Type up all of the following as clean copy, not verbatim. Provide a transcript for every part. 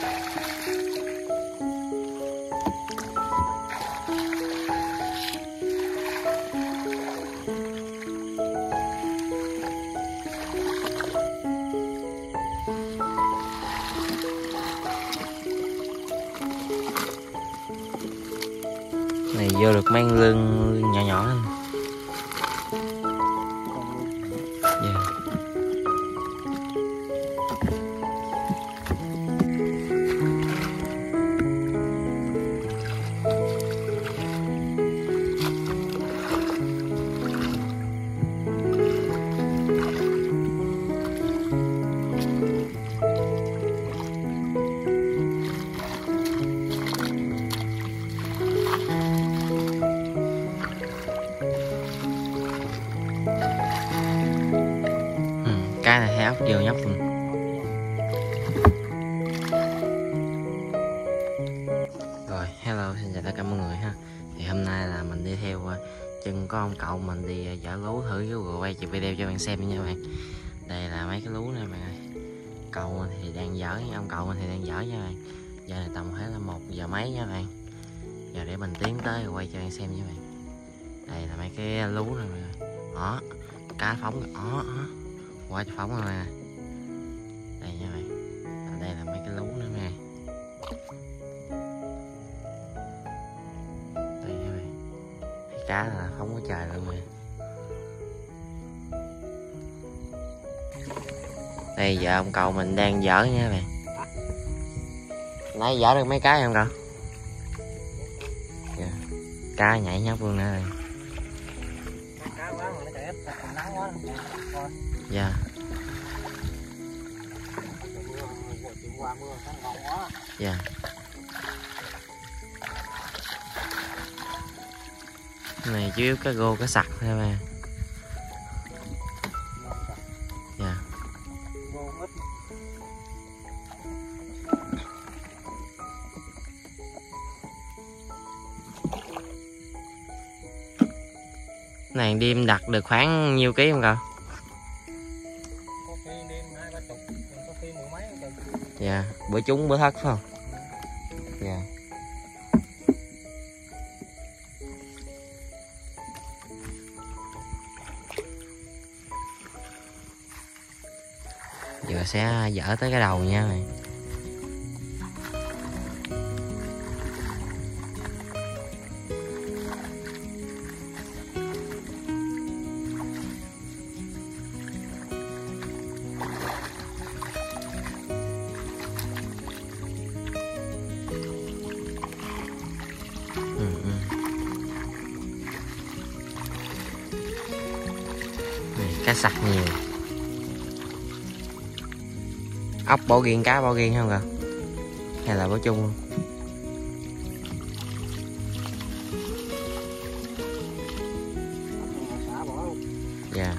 Này vô được mấy lương nhỏ nhỏ này. Cái này hay ốc vô nhóc luôn. Rồi hello, xin chào tất cả mọi người ha. Thì hôm nay là mình đi theo chân có ông cậu mình đi dở lú thử rồi quay chụp video cho bạn xem nha bạn. Đây là mấy cái lú này bạn ơi. Cậu thì đang dở, ông cậu mình thì đang dở nha bạn. Giờ này tầm hết là 1 giờ mấy nha bạn. Giờ để mình tiến tới rồi quay cho bạn xem nha bạn. Đây là mấy cái lú này bạn ơi. Đó, cá phóng đó. Quá cho phóng rồi nè. Đây nha bạn. Đây là mấy cái lú nữa nè. Đây nha bạn. Cái cá là phóng quá trời luôn nè. Đây giờ ông cậu mình đang dở nha bạn. Nãy dở được mấy cái không cậu? Yeah. Cá nhảy nhóc luôn nè. Dạ. Dạ. Này chủ yếu cá rô cá sặc thôi mà. Dạ. Này đêm đặt được khoảng nhiêu ký không cậu? Dạ, bữa trúng bữa thất phải không? Dạ. Giờ sẽ dỡ tới cái đầu nha mày. Cá sặc nhiều. Ốc bỏ riêng cá bỏ riêng không ạ? Hay là bỏ chung luôn? Dạ.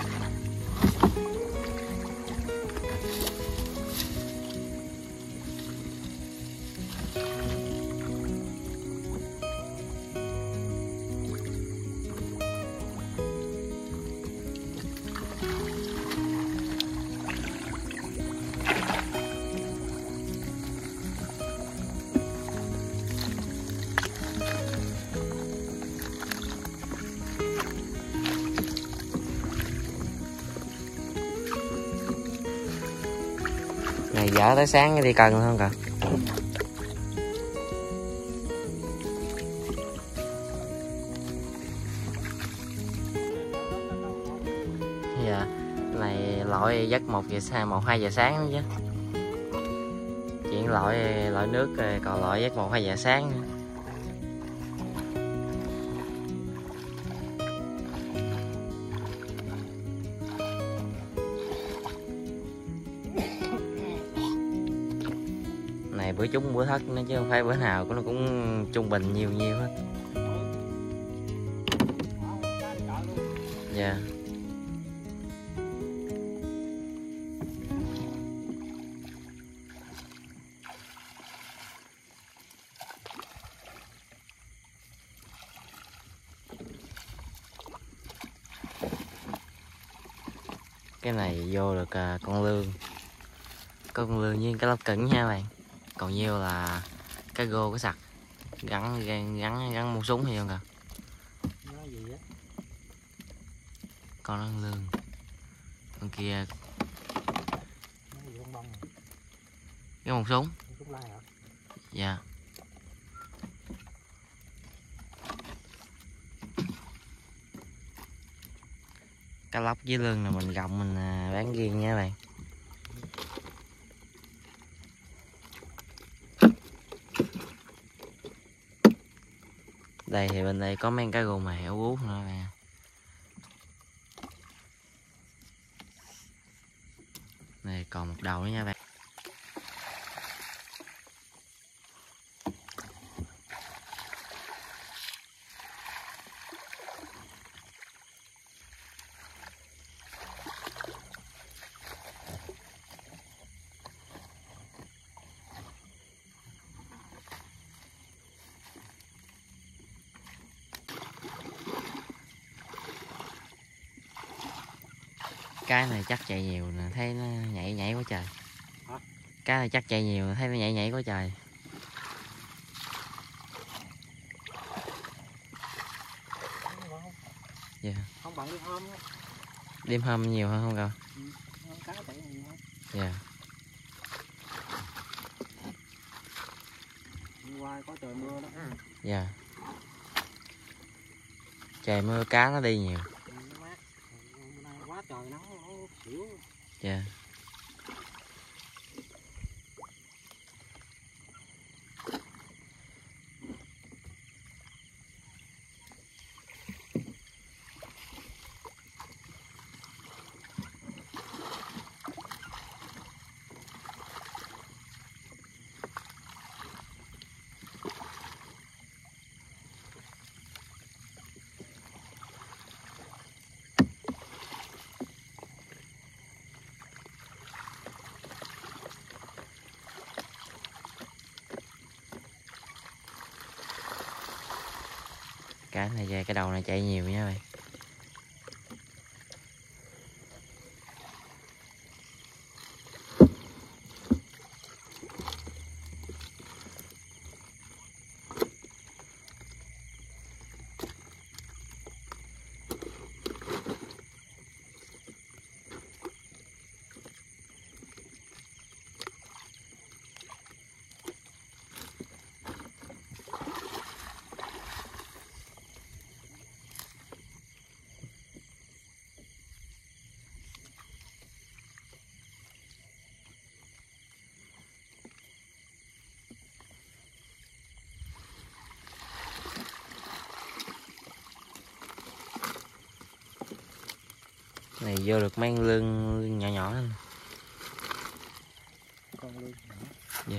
Này dở tới sáng đi cần không cậu? Dạ. Này lội giấc 1 giờ sáng, 1-2 giờ sáng nữa chứ. Chuyện lội nước rồi còn lội giấc 1-2 giờ sáng nữa. Này bữa trúng bữa thất nữa chứ không phải bữa nào nó cũng trung bình nhiều hết. Dạ. Cái này vô được con lương với cái lóc cứng nha bạn. còn nhiêu là cái gô cái sặc gắn một súng hay không kìa. Nói gì á? Con ăn lương con kia Nói gì bông bông này? cái một súng. Súng lai hả? Dạ. Cá lóc với lương là mình gọng mình bán riêng nha các bạn. Đây thì bên đây có mấy cá rô mà hẻo út nữa nè. Này còn một đầu nữa nha bạn. Cái này chắc chạy nhiều nè, thấy nó nhảy quá trời. Hả? Cái này chắc chạy nhiều, thấy nó nhảy quá trời. Dạ. Không bằng đêm hôm á. Đêm hôm nhiều hơn không cậu? Cá chạy nhiều hơn. Dạ. Hôm qua có trời mưa đó. Dạ. Trời mưa cá nó đi nhiều. Nó mát. Hôm nay quá trời nắng nó xỉu. Dạ. Cái này cái đầu này chạy nhiều nha bạn. Này vô được mấy lương nhỏ nhỏ nữa. Con lương nhỏ. Dạ.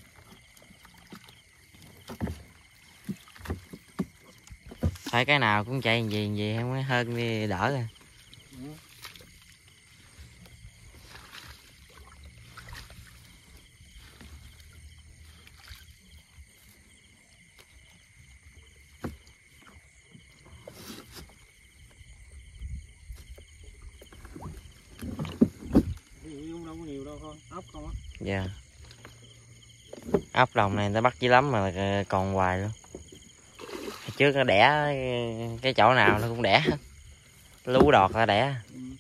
Thấy cái nào cũng chạy gì không có hơn đi đỡ rồi. Đâu có nhiều đâu con, ốc không á. Dạ. Ốc đồng này nó bắt dữ lắm mà còn hoài luôn. Trước nó đẻ cái chỗ nào nó cũng đẻ hết. Lú đọt ra đẻ.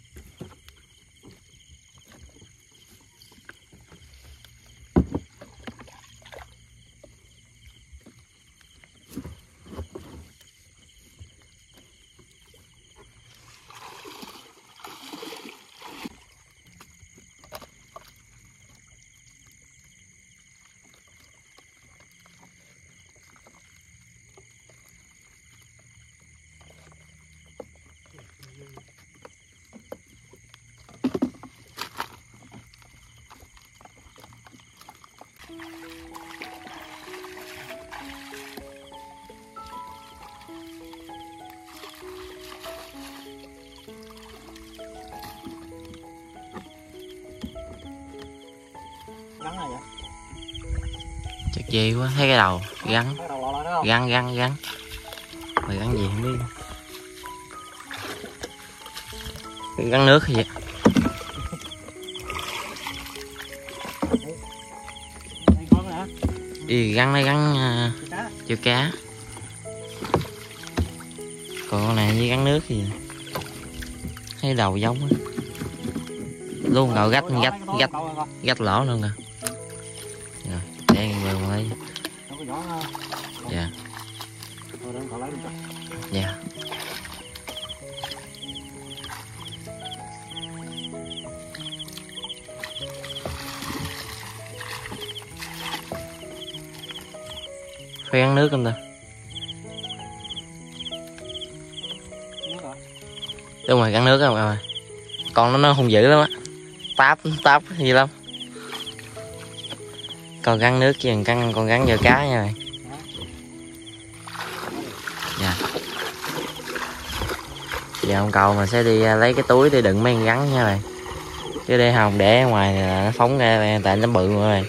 Gắn này vậy? Chật chê quá, thấy cái đầu gắn. Cái đầu lò lại đó không? Gắn. Mà gắn gì không biết. Gắn nước hay vậy? Đây con nè. Ý, gắn nó gắn chiều cá. Còn con này với gắn nước thì thấy đầu giống á. Luôn rồi gách lỗ luôn kìa. Rồi để bơm lấy. Dạ. Dạ. Phải gắn nước không ta? Đúng rồi, gắn nước không rồi. Con nó hung dữ lắm á. Táp gì lắm. Còn gắn nước chứ còn gắn giờ cá nha mày. Dạ. Giờ ông cậu mình sẽ đi lấy cái túi để đựng mấy con gắn nha mày. Chứ để không để ở ngoài là nó phóng ra tại nó bự rồi.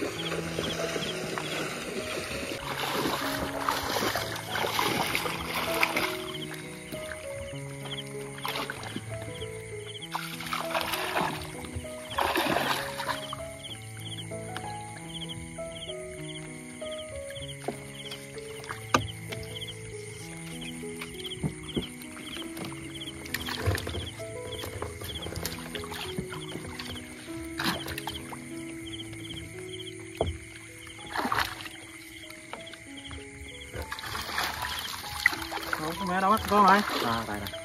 Mẹ đâu bắt con lại. À, đây nè.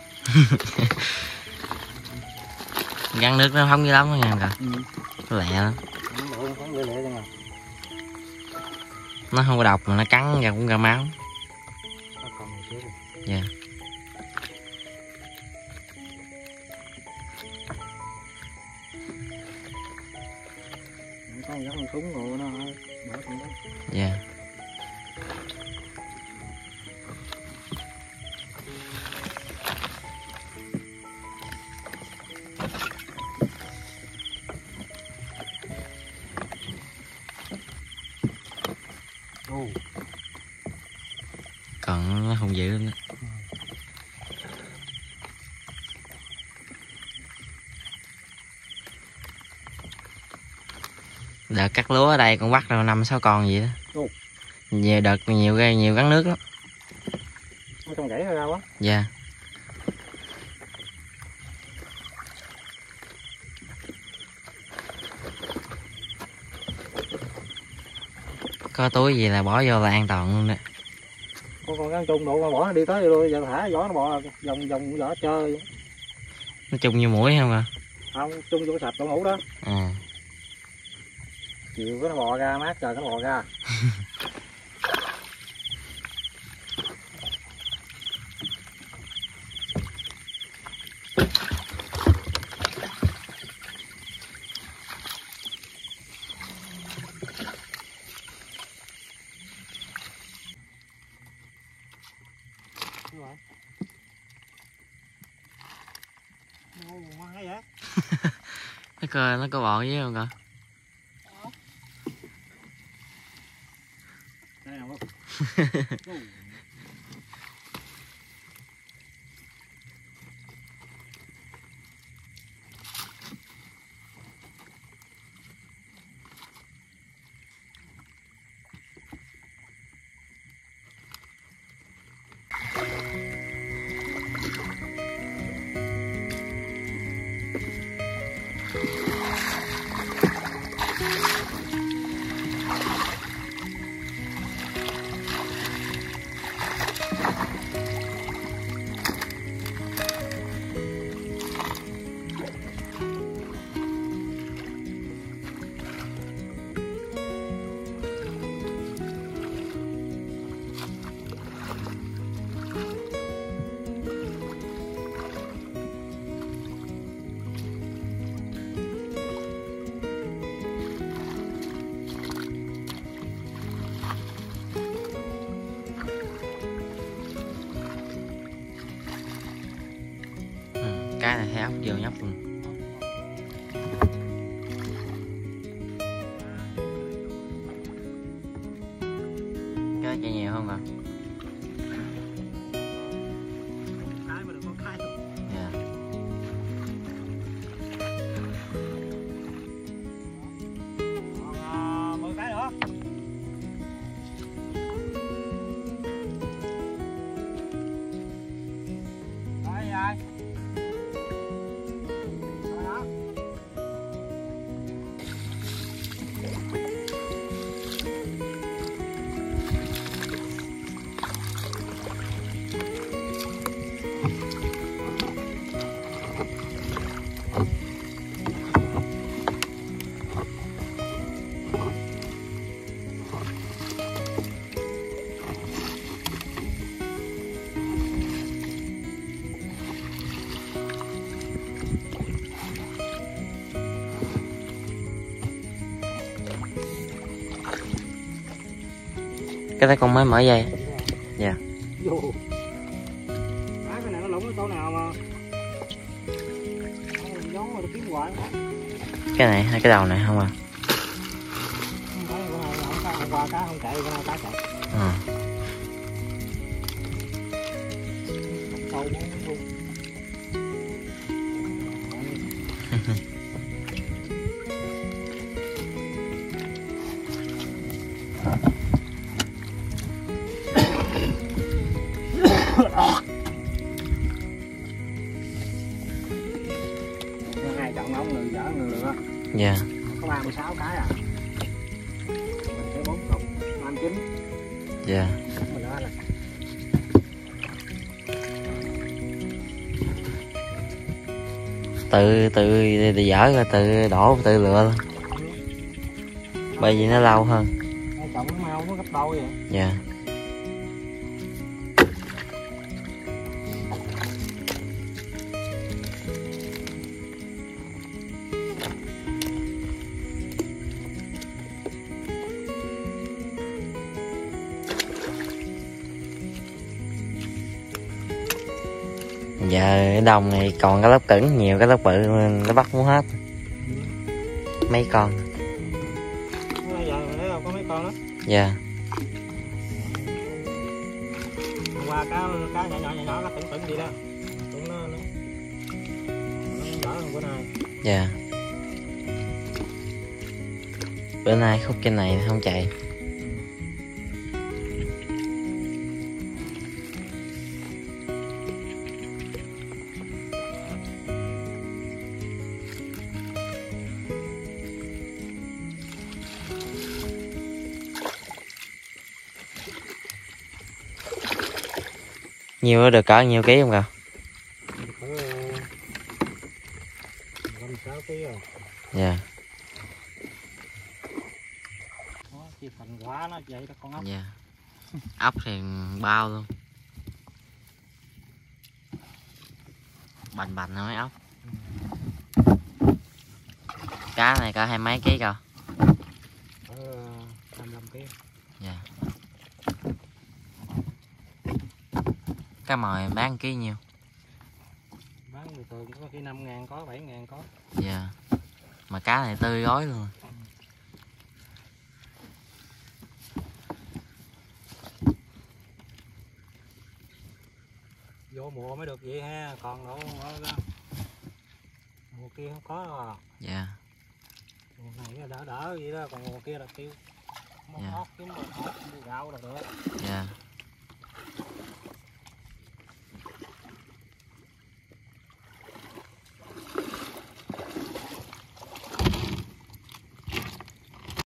Gắn nước nó không dữ lắm đó nha kìa. Nó lẹ lắm. Nó không có độc mà nó cắn ra cũng ra máu. Dạ. Con giống súng rồi nó bỏ con đó. Dạ. Còn nó không dữ luôn á. Đợt cắt lúa ở đây con bắt rồi 5-6 con vậy đó. Về đợt nhiều gắn nước lắm. Nó trồng rễ ra quá. Dạ. Có túi gì là bỏ vô là an toàn luôn đó. Con gắn chung độ mà bỏ nó đi tới luôn, giờ thả gió nó bò vòng vỏ chơi. Nó chung như mũi không à? Không, chung vô sạch chỗ ngủ đó. À. Chiều cái nó bò ra, mát trời nó bò ra. Nó có bò với không kìa? Đây nào không? Cái này thấy ốc vô nhóc luôn. Cái chạy nhiều không ạ? Cái mà đừng có cái. Dạ. Còn 10 cái nữa. Cái đó con mới mở dây. Dạ. Vô. Cái này nó lủng ở chỗ nào mà giống mà nó kiếm hoài. Cái này hay cái đầu này không à? Hôm qua cá không chạy, bữa nay cá chạy. Sâu luôn. Hai chọn ống người dở người lựa. Dạ. Có 36 cái à. Mình sẽ 4 cục, 39. Dạ. Mình đó là tự dở rồi tự đổ tự lựa luôn. Bởi vì nó lâu hơn. hai chọn nó mau nó gấp đôi vậy. Dạ. Giờ cái đồng này còn cái lớp cứng nhiều, cái lớp bự nó bắt muốn hết. Mấy con. Giờ mình thấy đâu có mấy con đó. Dạ. Hôm qua cá nhỏ nó tửng vậy đó. Cũng nó đỡ hơn bữa nay. Dạ. Bữa nay khúc trên này không chạy. Nhiều được cỡ nhiêu ký không cậu? Cỡ 56 kg rồi. Dạ. Chỉ phần quá nó vậy đó con ốc. Dạ. Ốc thì bao luôn. Bành bành mấy ốc. Cá này có 20 mấy ký cậu? 25 kg. Dạ. Cá mòi bán ký nhiêu? Bán thường thường có khi 5.000 có, 7.000 có. Dạ. Mà cá này tươi gói luôn. Vô mùa mới được vậy ha, còn đâu mùa kia không có đâu à. Dạ. Mùa này đỡ vậy đó, còn mùa kia là tiêu. Móc Dạ. ốc kiếm gạo là được. Dạ.